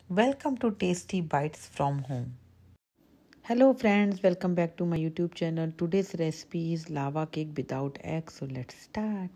Welcome to Tasty Bites from Home. Hello friends, welcome back to my YouTube channel. Today's recipe is lava cake without egg. So let's start.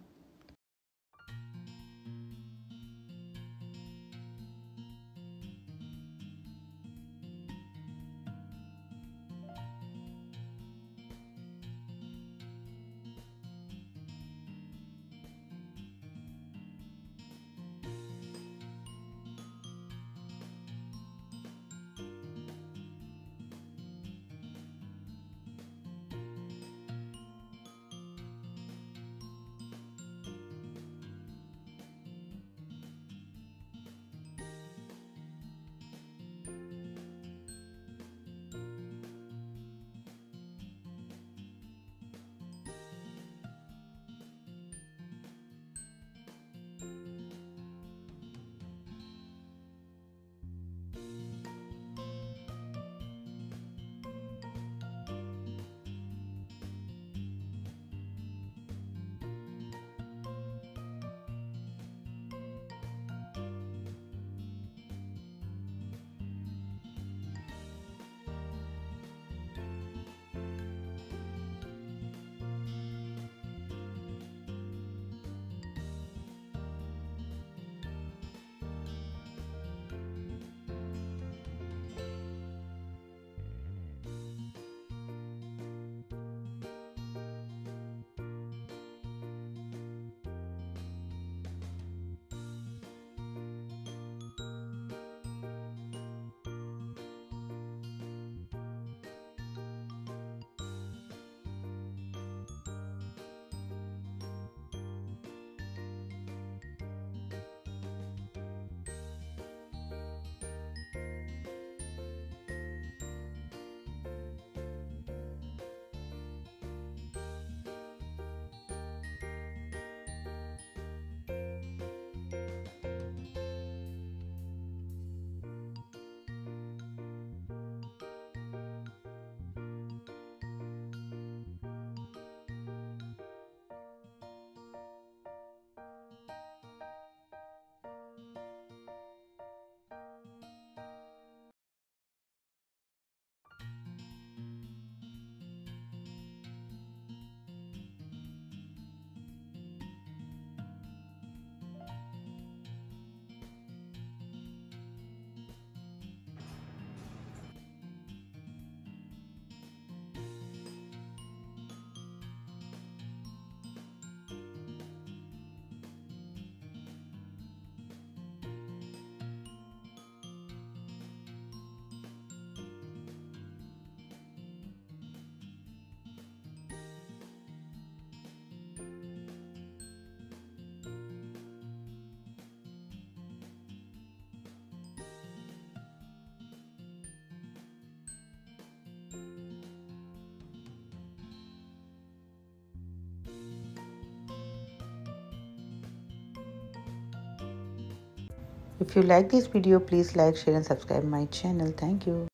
If you like this video, please like, share and subscribe my channel. Thank you.